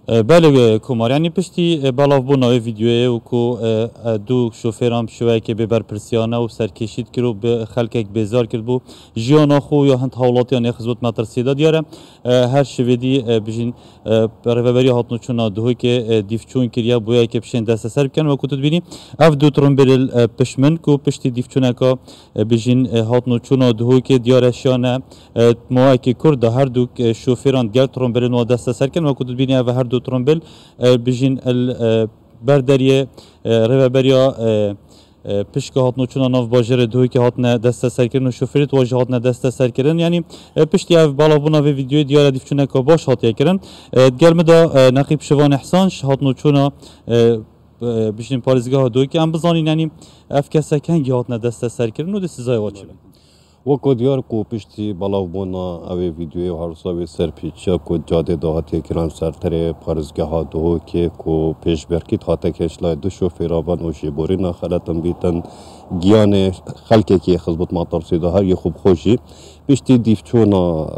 بله کمار یعنی پشتی بالاف بو نوی ویدیوی و کو دو شوفرام شوی که ببر پرسیانه و سرکشید کرد و به خلک بیزار کرد بو جیانا خو یا هند حالاتیان خدمت مترسیده دیاره هر شویدی بجین رهبری هاتنو چونا دهوی که دیفچون کریا بویا که پشین دست سر بکن و کتت بینی اف دو ترمبل پشمن کو پشتی دیفچونه که بجین هاتنو چونا دهوی که دیاره شانه موای که کرد هر دو شوفران دیار ترمبل نو دست سر کن و کتت بینی اف هر دو ترمبل بجین بردریه رهبریا پشک هاتنو چون ناف باجر دوی که هاتنه دست سر کردن و شوفریت واژه هاتنه دست سر کردن یعنی پشتی اف بالا بونا و ویدیو دیاره دیفچونه که باش هاتیه کردن گرم دا نقیب شوان احسان هاتنو چون بجین پارزگاه دوی که ام بزانین یعنی اف کسا کنگی هاتنه دست سر کردن و دستیزای واچه وکو دیار کو پشتی بالاو بونا اوی ویدیو هرساوی سرپیچه کو جاده دهاتی کران سرتر پارزگاه ها دو که کو پیش برکیت هاته کشلای دو شوفیرابان و جیبوری ناخلتن بیتن گیان خلقه که خزبت ماترسیده هر یه خوب خوشی پشتی دیفچونا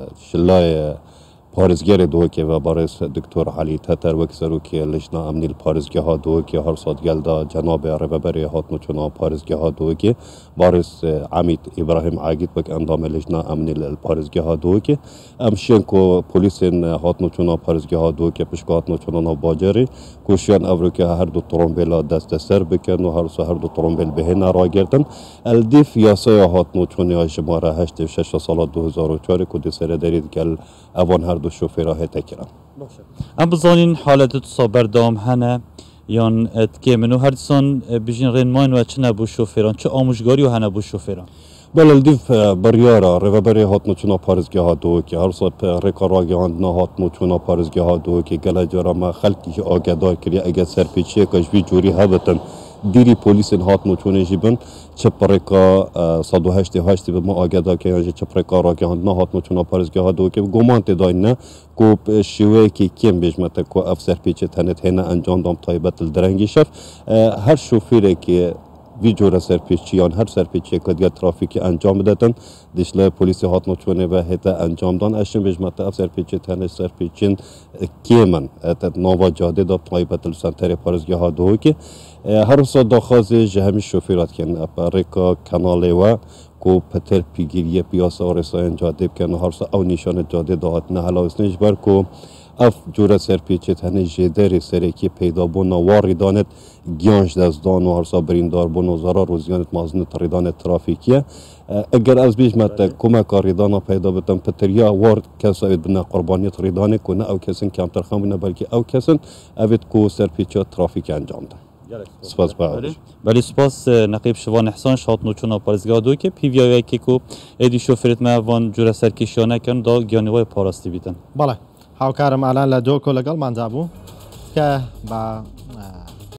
شلای پارزگر دو که و بارس دکتر علی تتر وکسرو که لجنه امنی پارزگاه ها دو که هر سال گلدا جناب رهبری هاتنو چنا پارزگاه ها دو که بارس عمید ابراهیم عاگید بک اندام لجنه امنی پارزگاه ها دو که امشین کو پلیس هاتنو چنا پارزگاه ها دو که پشک هاتنو چنا باجری کوشیان ابرو که هر دو ترمبل دست سر بکن و هر دو ترمبل بهن را گردن الدیف یاسای هاتنو چنا شماره 86 سال 2004 کو سر درید گل اوان هر دو شوفیرا هته کرن باشه ام بزانین حالت تصابر دام هنه یان اتکمنو هر سان بجین رنمان و چه نبو شوفیران چه آموزگاری و هنه بو شوفیران بله الدیف بریارا رهبری هاتنو چنا پارزگاه ها دو که هر سال رکاراگی آنها هاتنو چنا پارزگاه ها دو که گله جرا ما خلقی آگدار کری اگر سرپیچی کشوی جوری هبتن دیری پلیس هاتنو چونه جیبن چپرکا 188 به ما آگدار که یعنی چپرکا راگی آنها هاتنو چنا پارزگاه ها دو که گمان تداین نه کو شیوه که کم بجمت کو افسر پیچه تنت هنه انجام دام تایبت الدرنگی شف هر شوفیره که ویجور سرپیچیان هر سرپیچی که دیگر ترافیکی انجام دادن دشله پلیس هاتنو چونه و هتا انجام دان اشن بجمت اف سرپیچی تنه سرپیچین کیمن ات نوا جاده دا تایبت السنتر پارزگاه ها دو که هر سا داخاز جهمی شوفیرات کن اپاریکا کاناله و کو پتر پیگیری پیاسه آرساین جاده بکن هر سا او نشان جاده داد نه حلاوسنش بر کو اف جوره سرپیچه تنه جدر سرکی پیدا بون واری دانت گیانش دزدان و هرسا بریندار بون و زرار روزیانت مازن تریدان ترافیکیه اگر از بیش مت کمک ریدان پیدا بتن پتریا وار کسا بنا قربانیت ریدان کنه او کسن کمتر خمونه بلکه او کسن اوید کو سرپیچه ترافیک انجام ده سپاس بله سپاس نقیب شوان احسان هاتنو چنا پارزگاه دو که پی وی آی که کو ادی شوفرت ما وان جوره سرکشیانه کن دا گیانوای پاراستی بیتن بله هاوکارم الان لدوکو لگل من دابو که با